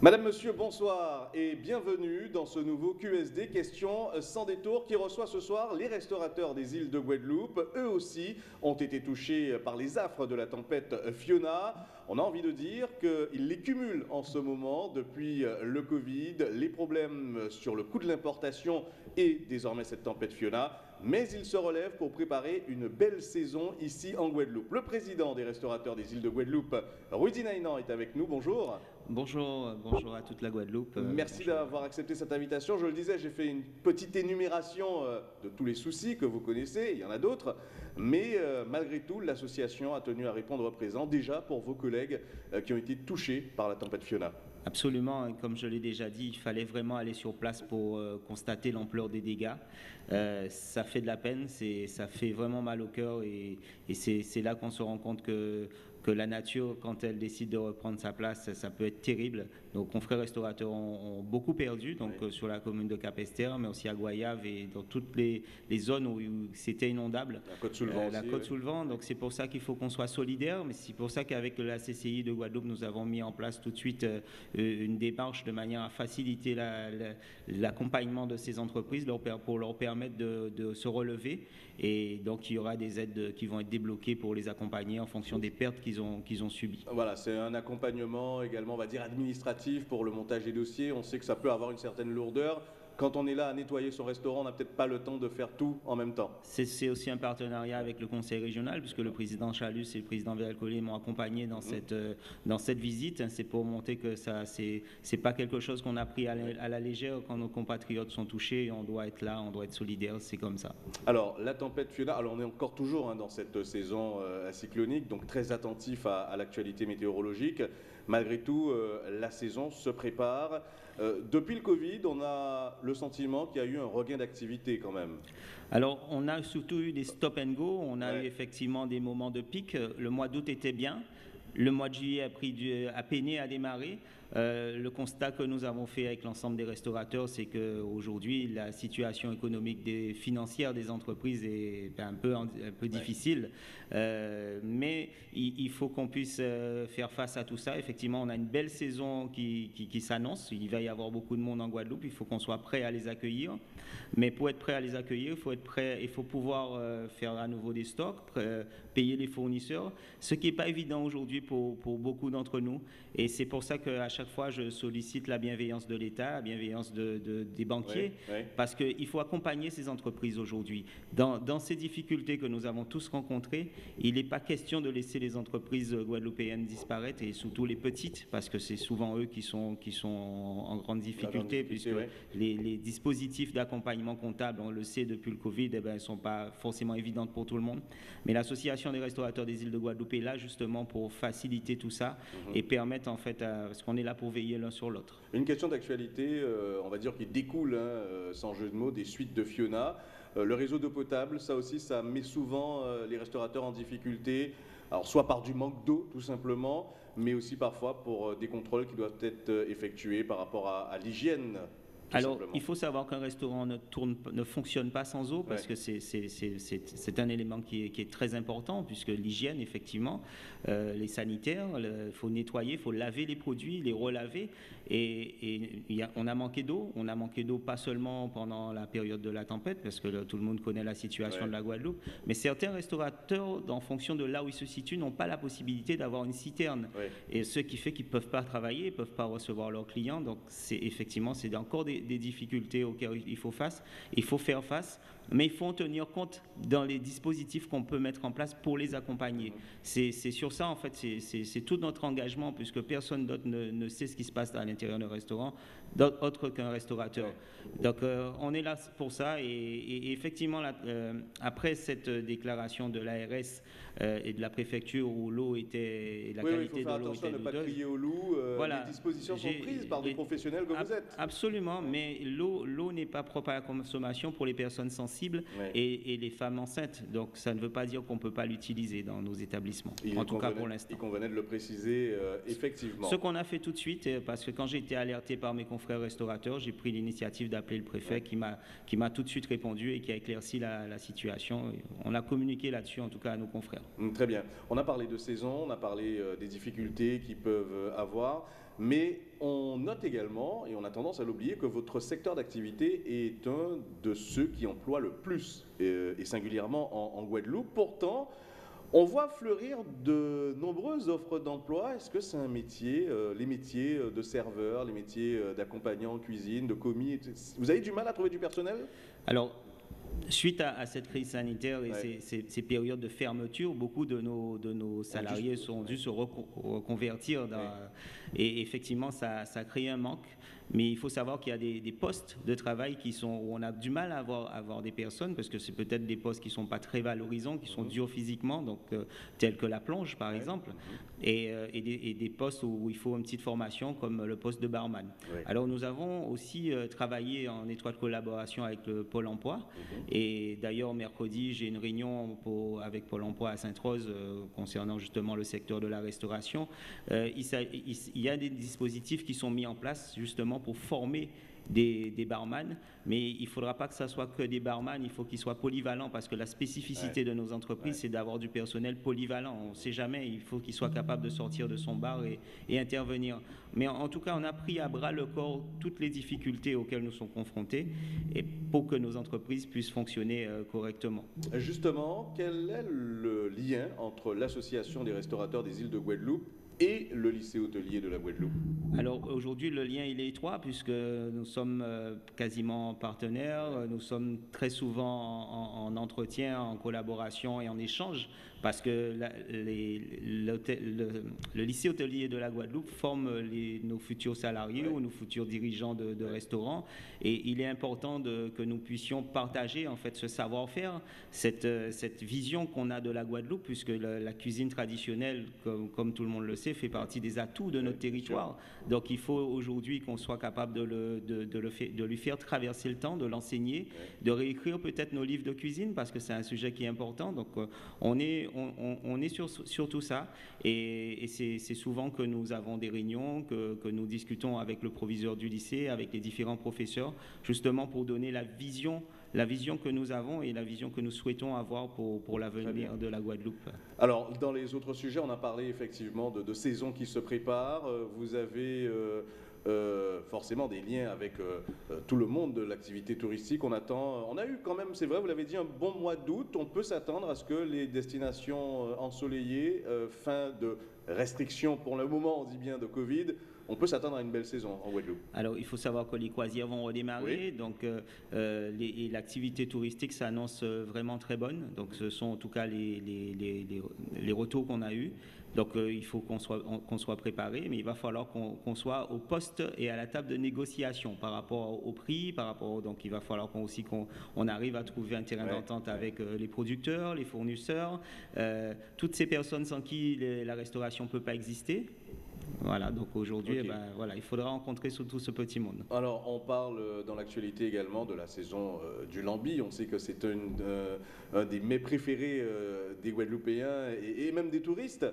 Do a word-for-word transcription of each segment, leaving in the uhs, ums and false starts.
Madame, Monsieur, bonsoir et bienvenue dans ce nouveau Q S D Questions sans détour qui reçoit ce soir les restaurateurs des îles de Guadeloupe. Eux aussi ont été touchés par les affres de la tempête Fiona. On a envie de dire qu'ils les cumulent en ce moment depuis le Covid, les problèmes sur le coût de l'importation et désormais cette tempête Fiona. Mais ils se relèvent pour préparer une belle saison ici en Guadeloupe. Le président des restaurateurs des îles de Guadeloupe, Rudy Nainan, est avec nous. Bonjour. Bonjour, bonjour à toute la Guadeloupe. Merci d'avoir accepté cette invitation. Je le disais, j'ai fait une petite énumération de tous les soucis que vous connaissez, il y en a d'autres, mais euh, malgré tout, l'association a tenu à répondre présent déjà pour vos collègues euh, qui ont été touchés par la tempête Fiona. Absolument, comme je l'ai déjà dit, il fallait vraiment aller sur place pour euh, constater l'ampleur des dégâts. Euh, ça fait de la peine, ça fait vraiment mal au cœur et, et c'est là qu'on se rend compte que, que la nature, quand elle décide de reprendre sa place, ça, ça peut être terrible. Nos confrères restaurateurs ont, ont beaucoup perdu, donc oui. euh, sur la commune de Cap-Esther, mais aussi à Goyave et dans toutes les, les zones où, où c'était inondable. La Côte-sous-le-Vent euh, La Côte-sous-le-Vent, oui. Donc c'est pour ça qu'il faut qu'on soit solidaire, mais c'est pour ça qu'avec la C C I de Guadeloupe, nous avons mis en place tout de suite euh, une démarche de manière à faciliter l'accompagnement la, la, de ces entreprises leur, pour leur permettre de, de se relever. Et donc, il y aura des aides qui vont être débloquées pour les accompagner en fonction des pertes qu'ils ont, qu'ils ont subies. Voilà, c'est un accompagnement également, on va dire, administratif pour le montage des dossiers. On sait que ça peut avoir une certaine lourdeur. Quand on est là à nettoyer son restaurant, on n'a peut-être pas le temps de faire tout en même temps. C'est aussi un partenariat avec le conseil régional, puisque le président Chalus et le président Vercollet m'ont accompagné dans, mmh. cette, euh, dans cette visite. C'est pour montrer que ça, c'est pas quelque chose qu'on a pris à la, à la légère. Quand nos compatriotes sont touchés, on doit être là, on doit être solidaire, c'est comme ça. Alors, la tempête Fiona, alors on est encore toujours hein, dans cette saison euh, cyclonique, donc très attentif à, à l'actualité météorologique. Malgré tout, euh, la saison se prépare. Euh, depuis le Covid, on a le sentiment qu'il y a eu un regain d'activité quand même. Alors, on a surtout eu des stop and go. On a ouais. eu effectivement des moments de pic. Le mois d'août était bien. Le mois de juillet a, pris du, a peiné à démarrer. Euh, le constat que nous avons fait avec l'ensemble des restaurateurs, c'est qu'aujourd'hui, la situation économique des, financière des entreprises est un peu, un peu difficile. Euh, mais il, il faut qu'on puisse euh, faire face à tout ça. Effectivement, on a une belle saison qui, qui, qui s'annonce. Il va y avoir beaucoup de monde en Guadeloupe. Il faut qu'on soit prêt à les accueillir. Mais pour être prêt à les accueillir, il faut être prêt, il faut pouvoir euh, faire à nouveau des stocks, prêt, payer les fournisseurs, ce qui n'est pas évident aujourd'hui pour, pour beaucoup d'entre nous. Et c'est pour ça qu'à chaque fois, je sollicite la bienveillance de l'État, la bienveillance de, de, des banquiers, oui, oui. parce qu'il faut accompagner ces entreprises aujourd'hui. Dans, dans ces difficultés que nous avons tous rencontrées, il n'est pas question de laisser les entreprises guadeloupéennes disparaître, et surtout les petites, parce que c'est souvent eux qui sont, qui sont en grande difficulté, puisque oui. les, les dispositifs d'accompagnement comptable, on le sait depuis le Covid, eh ben, ne sont pas forcément évidentes pour tout le monde. Mais l'Association des restaurateurs des îles de Guadeloupe est là justement pour faciliter tout ça mm-hmm. et permettre en fait, à, parce qu'on est là pour veiller l'un sur l'autre. Une question d'actualité, euh, on va dire qui découle, hein, sans jeu de mots, des suites de Fiona. Euh, le réseau d'eau potable, ça aussi, ça met souvent euh, les restaurateurs en difficulté. Alors, soit par du manque d'eau, tout simplement, mais aussi parfois pour euh, des contrôles qui doivent être euh, effectués par rapport à, à l'hygiène. Alors, simplement. Il faut savoir qu'un restaurant ne, tourne, ne fonctionne pas sans eau parce ouais. que c'est un élément qui est, qui est très important puisque l'hygiène, effectivement, euh, les sanitaires, il faut nettoyer, il faut laver les produits, les relaver. Et, et y a, on a manqué d'eau. On a manqué d'eau pas seulement pendant la période de la tempête parce que là, tout le monde connaît la situation ouais. de la Guadeloupe, mais certains restaurateurs, en fonction de là où ils se situent, n'ont pas la possibilité d'avoir une citerne. Ouais. Et ce qui fait qu'ils ne peuvent pas travailler, ils ne peuvent pas recevoir leurs clients. Donc, effectivement, c'est encore des des difficultés auxquelles il faut face, il faut faire face, mais il faut en tenir compte dans les dispositifs qu'on peut mettre en place pour les accompagner. C'est sur ça, en fait, c'est tout notre engagement, puisque personne d'autre ne, ne sait ce qui se passe à l'intérieur d'un restaurant, autre qu'un restaurateur. Donc, euh, on est là pour ça, et, et, et effectivement, la, euh, après cette déclaration de l'A R S euh, et de la préfecture où l'eau était, la oui, qualité oui, il faut faire de l'eau était attention à ne pas crier au loup, euh, voilà. Les dispositions sont prises par des professionnels que vous êtes. Absolument, mais l'eau n'est pas propre à la consommation pour les personnes sensibles oui. et, et les femmes enceintes. Donc, ça ne veut pas dire qu'on ne peut pas l'utiliser dans nos établissements, il en tout cas pour l'instant. Il convenait de le préciser, euh, effectivement. Ce qu'on a fait tout de suite, parce que quand j'ai été alerté par mes confrères restaurateurs, j'ai pris l'initiative d'appeler le préfet oui. qui m'a qui m'a tout de suite répondu et qui a éclairci la, la situation. On a communiqué là-dessus, en tout cas à nos confrères. Très bien. On a parlé de saison, on a parlé euh, des difficultés qu'ils peuvent avoir. mais on note également, et on a tendance à l'oublier, que votre secteur d'activité est un de ceux qui emploient le plus, et, et singulièrement en, en Guadeloupe. Pourtant, on voit fleurir de nombreuses offres d'emploi. Est-ce que c'est un métier, euh, les métiers de serveur, les métiers d'accompagnant en cuisine, de commis, vous avez du mal à trouver du personnel? Alors, suite à, à cette crise sanitaire et ouais. ces, ces, ces périodes de fermeture, beaucoup de nos, de nos salariés dû, sont dû ouais. se reconvertir. Dans, ouais. Et effectivement, ça, ça a créé un manque. Mais il faut savoir qu'il y a des, des postes de travail qui sont, où on a du mal à avoir, à avoir des personnes, parce que c'est peut-être des postes qui ne sont pas très valorisants, qui sont mmh. durs physiquement, donc, euh, tels que la plonge, par ouais. exemple, mmh. et, euh, et, des, et des postes où il faut une petite formation, comme le poste de barman. Ouais. Alors, nous avons aussi euh, travaillé en étroite collaboration avec le Pôle emploi, mmh. et d'ailleurs, mercredi, j'ai une réunion pour, avec Pôle emploi à Sainte-Rose euh, concernant justement le secteur de la restauration. Euh, il, il, il y a des dispositifs qui sont mis en place, justement, pour former des, des barman, mais il ne faudra pas que ça soit que des barman, il faut qu'ils soient polyvalents, parce que la spécificité ouais. de nos entreprises, ouais. c'est d'avoir du personnel polyvalent. On ne sait jamais, il faut qu'il soit capable de sortir de son bar et, et intervenir. Mais en, en tout cas, on a pris à bras le corps toutes les difficultés auxquelles nous sommes confrontés, et pour que nos entreprises puissent fonctionner euh, correctement. Justement, quel est le lien entre l'Association des restaurateurs des îles de Guadeloupe et le lycée hôtelier de la Guadeloupe? Alors aujourd'hui, le lien il est étroit, puisque nous sommes euh, quasiment partenaires, nous sommes très souvent en, en entretien, en collaboration et en échange, parce que la, les, le, le lycée hôtelier de la Guadeloupe forme les, nos futurs salariés ouais. ou nos futurs dirigeants de, de ouais. restaurants, et il est important de, que nous puissions partager en fait ce savoir-faire, cette, cette vision qu'on a de la Guadeloupe, puisque la, la cuisine traditionnelle, comme, comme tout le monde le sait, fait partie des atouts de notre territoire. Donc il faut aujourd'hui qu'on soit capable de, le, de, de, le fait, de lui faire traverser le temps, de l'enseigner, de réécrire peut-être nos livres de cuisine, parce que c'est un sujet qui est important. Donc on est, on, on, on est sur, sur tout ça, et, et c'est, c'est souvent que nous avons des réunions, que, que nous discutons avec le proviseur du lycée, avec les différents professeurs, justement pour donner la vision la vision que nous avons et la vision que nous souhaitons avoir pour, pour l'avenir de la Guadeloupe. Alors, dans les autres sujets, on a parlé effectivement de, de saisons qui se préparent. Vous avez euh, euh, forcément des liens avec euh, tout le monde de l'activité touristique. On attend, on a eu quand même, c'est vrai, vous l'avez dit, un bon mois d'août. On peut s'attendre à ce que les destinations ensoleillées, euh, fin de restrictions pour le moment, on dit bien de Covid, on peut s'attendre à une belle saison en Guadeloupe. Alors, il faut savoir que les croisières vont redémarrer, oui. donc euh, les, l'activité touristique s'annonce vraiment très bonne. Donc, ce sont en tout cas les, les, les, les retours qu'on a eus. Donc, euh, il faut qu'on soit, on, qu'on soit préparé, mais il va falloir qu'on, qu'on soit au poste et à la table de négociation par rapport au prix, par rapport, donc il va falloir qu'on, aussi qu'on on arrive à trouver un terrain ouais. d'entente avec euh, les producteurs, les fournisseurs, euh, toutes ces personnes sans qui les, la restauration ne peut pas exister. Voilà, donc aujourd'hui, okay. eh ben, voilà, il faudra rencontrer surtout ce petit monde. Alors, on parle dans l'actualité également de la saison euh, du lambi. On sait que c'est une, euh, un des mets préférés euh, des Guadeloupéens et, et même des touristes.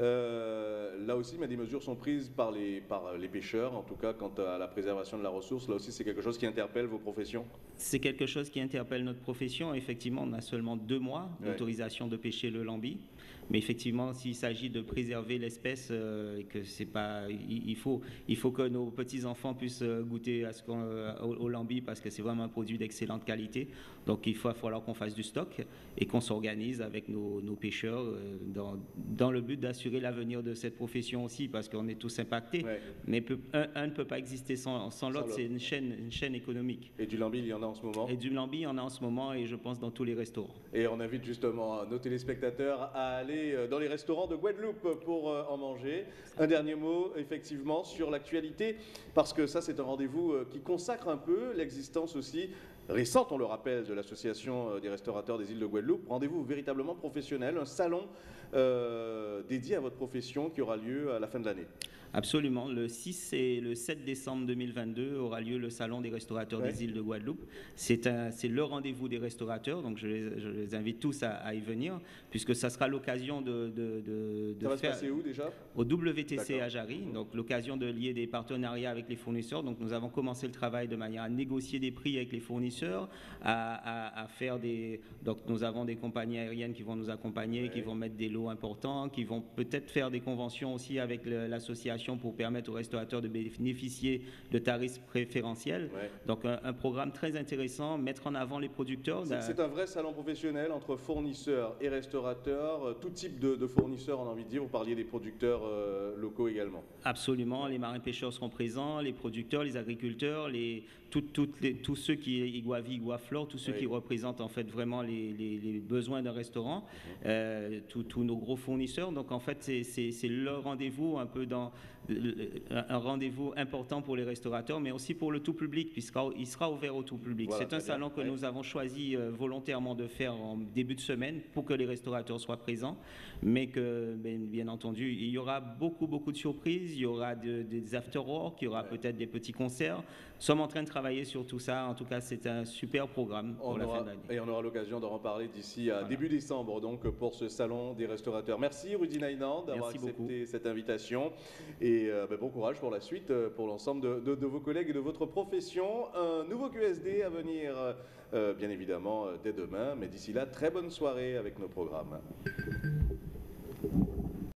Euh, là aussi, mais des mesures sont prises par les, par les pêcheurs, en tout cas quant à la préservation de la ressource. Là aussi, c'est quelque chose qui interpelle vos professions? C'est quelque chose qui interpelle notre profession. Effectivement, on a seulement deux mois d'autorisation ouais. de pêcher le lambi. Mais effectivement, s'il s'agit de préserver l'espèce, euh, que c'est pas, il, il faut, il faut que nos petits enfants puissent goûter à ce qu'on, au, au lambi, parce que c'est vraiment un produit d'excellente qualité. Donc, il va falloir qu'on fasse du stock et qu'on s'organise avec nos, nos pêcheurs euh, dans, dans le but d'assurer l'avenir de cette profession aussi, parce qu'on est tous impactés. Ouais. Mais peut, un, un ne peut pas exister sans, sans l'autre. C'est une chaîne, une chaîne économique. Et du lambi, il y en a en ce moment? Et du lambi, il y en a en ce moment, et je pense dans tous les restaurants. Et on invite justement nos téléspectateurs à aller dans les restaurants de Guadeloupe pour en manger. Un dernier mot, effectivement, sur l'actualité, parce que ça, c'est un rendez-vous qui consacre un peu l'existence aussi récente, on le rappelle, de l'Association des restaurateurs des îles de Guadeloupe. Rendez-vous véritablement professionnel, un salon euh, dédié à votre profession qui aura lieu à la fin de l'année. Absolument. Le six et le sept décembre deux mille vingt-deux aura lieu le Salon des restaurateurs ouais. des îles de Guadeloupe. C'est, un, c'est le rendez-vous des restaurateurs, donc je les, je les invite tous à, à y venir, puisque ça sera l'occasion de, de, de, de ça va faire... se passer où déjà? Au W T C à Jarry, donc l'occasion de lier des partenariats avec les fournisseurs. Donc nous avons commencé le travail de manière à négocier des prix avec les fournisseurs fournisseurs, à, à, à faire des... Donc nous avons des compagnies aériennes qui vont nous accompagner, ouais. qui vont mettre des lots importants, qui vont peut-être faire des conventions aussi avec l'association pour permettre aux restaurateurs de bénéficier de tarifs préférentiels. Ouais. Donc un, un programme très intéressant, mettre en avant les producteurs. C'est un vrai salon professionnel entre fournisseurs et restaurateurs, tout type de, de fournisseurs, on a envie de dire. Vous parliez des producteurs euh, locaux également. Absolument, les marins-pêcheurs seront présents, les producteurs, les agriculteurs, les, tout, tout, les, tous ceux qui, Iguavi, Iguaflore, tous ceux oui. qui représentent en fait vraiment les, les, les besoins d'un restaurant, mmh. euh, tous nos gros fournisseurs. Donc en fait, c'est leur rendez-vous un peu dans un rendez-vous important pour les restaurateurs, mais aussi pour le tout public, puisqu'il sera ouvert au tout public. Voilà, c'est un salon que ouais. nous avons choisi euh, volontairement de faire en début de semaine pour que les restaurateurs soient présents, mais que, bien, bien entendu, il y aura beaucoup, beaucoup de surprises, il y aura de, des after-work, il y aura ouais. peut-être des petits concerts. Nous sommes en train de travailler sur tout ça. En tout cas, c'est un super programme pour on la aura, fin d'année. Et on aura l'occasion d'en reparler d'ici à voilà. début décembre, donc, pour ce salon des restaurateurs. Merci Rudy Nainand d'avoir accepté beaucoup. cette invitation. Et euh, ben, bon courage pour la suite, pour l'ensemble de, de, de vos collègues et de votre profession. Un nouveau Q S D à venir, euh, bien évidemment, dès demain. Mais d'ici là, très bonne soirée avec nos programmes.